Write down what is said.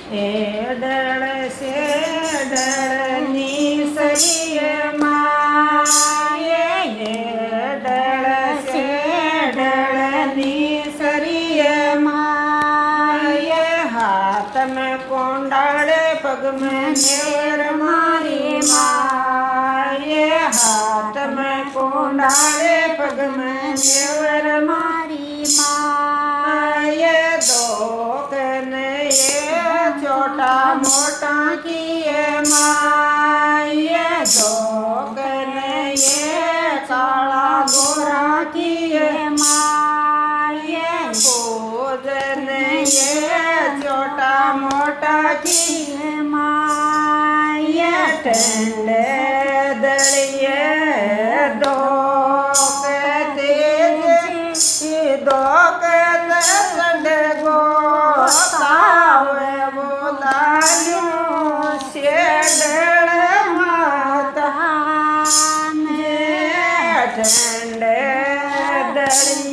एडळ शेडळनी सरिय माये एडळ शेडळनी सरिय माये हाथ में कोंडाले पग में नेवर मारी माये हाथ में कोंडाले पग में नेवर मारी माये दो छोटा मोटा किए माये दो ये काला गोरा किए माये भोजन ये छोटा मोटा किए माये ठंडे दलिए दो तेज दो संड गो शेडळ माता ठंडे दरिया